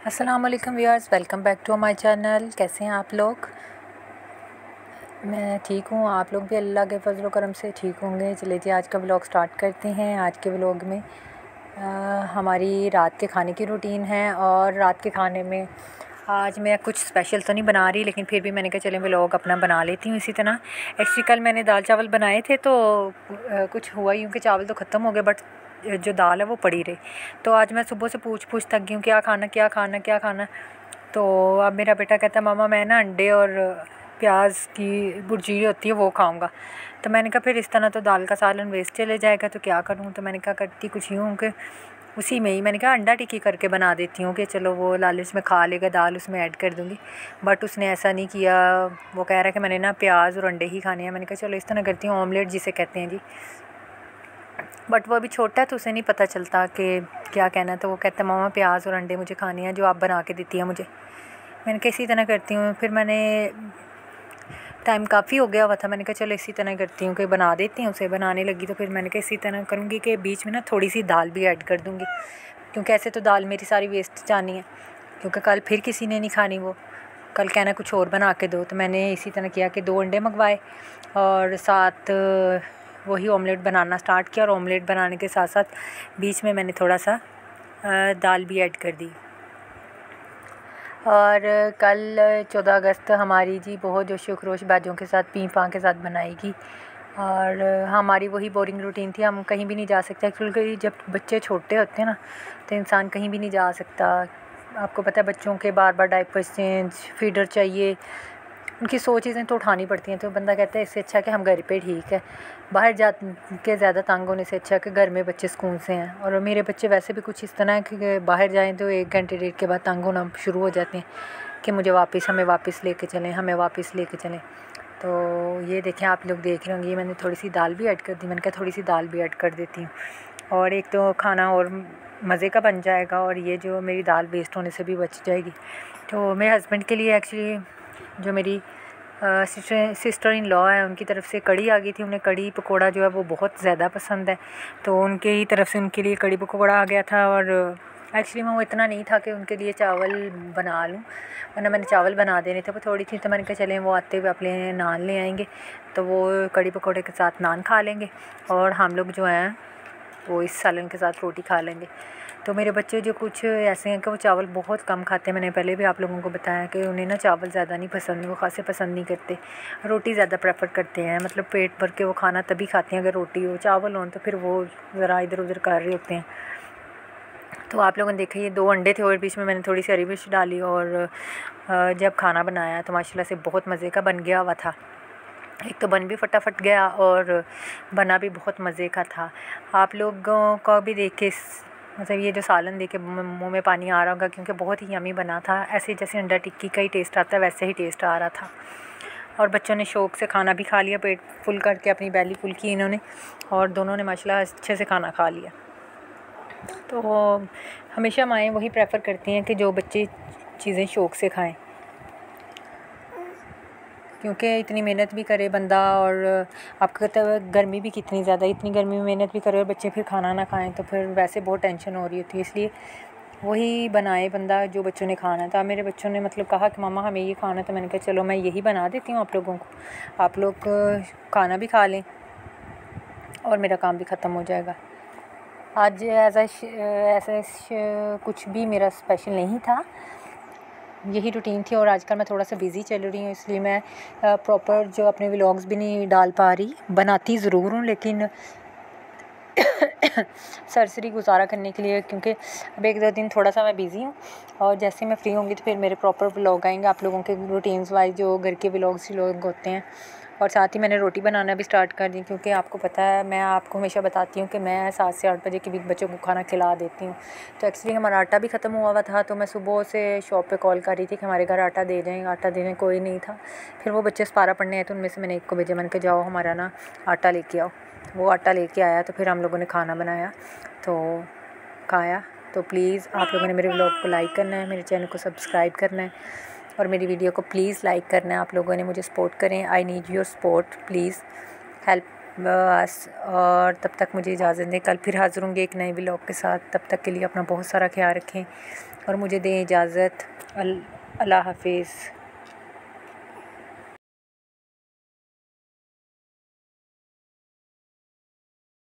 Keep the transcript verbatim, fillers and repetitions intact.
अस्सलाम वालेकुम viewers, welcome back to my channel. कैसे हैं आप लोग? मैं ठीक हूँ, आप लोग भी अल्लाह के फजल करम से ठीक होंगे। चलिए जी, आज का व्लॉग स्टार्ट करते हैं। आज के व्लॉग में आ, हमारी रात के खाने की रूटीन है। और रात के खाने में आज मैं कुछ स्पेशल तो नहीं बना रही, लेकिन फिर भी मैंने कहा चलें व्लॉग अपना बना लेती हूँ इसी तरह। एक्चुअली कल मैंने दाल चावल बनाए थे तो आ, कुछ हुआ यूँ कि चावल तो ख़त्म हो गए, बट जो दाल है वो पड़ी रही। तो आज मैं सुबह से पूछ पूछ थक गई हूँ क्या खाना क्या खाना क्या खाना। तो अब मेरा बेटा कहता है मामा मैं ना अंडे और प्याज की भुर्जी होती है वो खाऊंगा। तो मैंने कहा फिर इस तरह तो दाल का सालन वेस्ट चले जाएगा, तो क्या करूँ। तो मैंने कहा करती कुछ यूँ कि उसी में ही मैंने कहा अंडा टिक्की करके बना देती हूँ कि चलो वो लालच में खा लेगा, दाल उसमें ऐड कर दूँगी। बट उसने ऐसा नहीं किया, वो कह रहा है कि मैंने ना प्याज और अंडे ही खाने हैं। मैंने कहा चलो इस तरह करती हूँ, ऑमलेट जिसे कहते हैं जी। बट वो अभी छोटा है तो उसे नहीं पता चलता कि क्या कहना है। तो वो कहता है मामा प्याज और अंडे मुझे खाने हैं जो आप बना के देती हैं मुझे। मैंने कहा इसी तरह करती हूँ। फिर मैंने टाइम काफ़ी हो गया हुआ था, मैंने कहा चलो इसी तरह करती हूँ कि बना देती हूँ। उसे बनाने लगी तो फिर मैंने कहा इसी तरह करूँगी कि बीच में ना थोड़ी सी दाल भी ऐड कर दूँगी, क्योंकि ऐसे तो दाल मेरी सारी वेस्ट जानी है। क्योंकि कल फिर किसी ने नहीं खानी, वो कल कहना कुछ और बना के दो। तो मैंने इसी तरह किया कि दो अंडे मंगवाए और साथ वही ऑमलेट बनाना स्टार्ट किया। और ऑमलेट बनाने के साथ साथ बीच में मैंने थोड़ा सा दाल भी ऐड कर दी। और कल चौदह अगस्त हमारी जी बहुत जोशो खरोश बाजों के साथ पी पाँ के साथ बनाएगी। और हमारी वही बोरिंग रूटीन थी, हम कहीं भी नहीं जा सकते क्योंकि जब बच्चे छोटे होते हैं ना तो इंसान कहीं भी नहीं जा सकता। आपको पता है बच्चों के बार बार डायपर्स चेंज, फीडर चाहिए, उनकी सौ चीज़ें तो उठानी पड़ती हैं। तो बंदा कहता है इससे अच्छा कि हम घर पे ठीक है, बाहर जा के ज़्यादा तंग होने से अच्छा कि घर में बच्चे सुकून से हैं। और मेरे बच्चे वैसे भी कुछ इस तरह है कि बाहर जाएं तो एक घंटे डेढ़ के बाद तंग होना शुरू हो जाते हैं कि मुझे वापस हमें वापस लेके चलें हमें वापस लेके चलें। तो ये देखें, आप लोग देख रहे होंगे, ये मैंने थोड़ी सी दाल भी ऐड कर दी। मैंने कहा थोड़ी सी दाल भी ऐड कर देती हूँ और एक तो खाना और मज़े का बन जाएगा और ये जो मेरी दाल वेस्ट होने से भी बच जाएगी। तो मेरे हस्बैंड के लिए एक्चुअली जो मेरी सिस्टर सिस्टर इन लॉ है उनकी तरफ से कड़ी आ गई थी। उन्हें कड़ी पकोड़ा जो है वो बहुत ज़्यादा पसंद है, तो उनके ही तरफ से उनके लिए कड़ी पकोड़ा आ गया था। और एक्चुअली मैं वो इतना नहीं था कि उनके लिए चावल बना लूँ, वरना मैंने चावल बना देने थे, वो थोड़ी थी। तो मैंने कहा चलें वो आते हुए अपने नान ले आएंगे तो वो कड़ी पकोड़े के साथ नान खा लेंगे और हम लोग जो हैं वो इस सालन के साथ रोटी खा लेंगे। तो मेरे बच्चे जो कुछ ऐसे हैं कि वो चावल बहुत कम खाते हैं। मैंने पहले भी आप लोगों को बताया कि उन्हें ना चावल ज़्यादा नहीं पसंद, वो खासे पसंद नहीं करते, रोटी ज़्यादा प्रेफर करते हैं। मतलब पेट भर के वो खाना तभी खाते हैं अगर रोटी हो, चावल हो तो फिर वो ज़रा इधर उधर कर रहे होते हैं। तो आप लोगों ने देखा ये दो अंडे थे और बीच में मैंने थोड़ी सी हरी मिर्च डाली और जब खाना बनाया तो माशाल्लाह से बहुत मज़े का बन गया हुआ था। एक तो बन भी फटाफट गया और बना भी बहुत मज़े का था। आप लोगों को भी देख के मतलब ये जो सालन देख के मुँह में पानी आ रहा होगा, क्योंकि बहुत ही यमी बना था। ऐसे जैसे अंडा टिक्की का ही टेस्ट आता है वैसे ही टेस्ट आ रहा था। और बच्चों ने शौक़ से खाना भी खा लिया, पेट फुल करके अपनी बैली फुल की इन्होंने, और दोनों ने माशाल्लाह अच्छे से खाना खा लिया। तो हमेशा माएँ वही प्रेफर करती हैं कि जो बच्चे चीज़ें शौक़ से खाएँ, क्योंकि इतनी मेहनत भी करे बंदा और आपको कहता है गर्मी भी कितनी ज़्यादा, इतनी गर्मी में मेहनत भी करे और बच्चे फिर खाना ना खाएं तो फिर वैसे बहुत टेंशन हो रही होती है। इसलिए वही बनाए बंदा जो बच्चों ने खाना था। मेरे बच्चों ने मतलब कहा कि मामा हमें ये खाना, तो मैंने कहा चलो मैं यही बना देती हूँ आप लोगों को, आप लोग खाना भी खा लें और मेरा काम भी ख़त्म हो जाएगा। आज ऐसा ऐसा कुछ भी मेरा स्पेशल नहीं था, यही रूटीन थी। और आजकल मैं थोड़ा सा बिज़ी चल रही हूँ, इसलिए मैं प्रॉपर जो अपने व्लॉग्स भी नहीं डाल पा रही। बनाती ज़रूर हूँ लेकिन सरसरी गुजारा करने के लिए, क्योंकि अब एक दो दिन थोड़ा सा मैं बिज़ी हूँ और जैसे मैं फ्री होंगी तो फिर मेरे प्रॉपर व्लॉग आएंगे आप लोगों के रूटीन्स वाइज जो घर के व्लॉग्स लोग होते हैं। और साथ ही मैंने रोटी बनाना भी स्टार्ट कर दी, क्योंकि आपको पता है मैं आपको हमेशा बताती हूँ कि मैं सात से आठ बजे के बीच बच्चों को खाना खिला देती हूँ। तो एक्चुअली हमारा आटा भी ख़त्म हुआ हुआ था, तो मैं सुबह से शॉप पे कॉल कर रही थी कि हमारे घर आटा दे जाएँ आटा दे जाएँ, कोई नहीं था। फिर वो बच्चे सपारा पढ़ने आए तो उनमें से मैंने एक को भेजा, मैंने कहा जाओ हमारा ना आटा लेके आओ। वो आटा लेके आया तो फिर हम लोगों ने खाना बनाया तो खाया। तो प्लीज़ आप लोगों ने मेरे व्लॉग को लाइक करना है, मेरे चैनल को सब्सक्राइब करना है और मेरी वीडियो को प्लीज़ लाइक करना है। आप लोगों ने मुझे सपोर्ट करें, I need your support, please help us. और तब तक मुझे इजाज़त दें, कल फिर हाज़िर होंगे एक नए व्लॉग के साथ। तब तक के लिए अपना बहुत सारा ख्याल रखें। और मुझे दें इजाज़त। अल्लाह हाफिज़।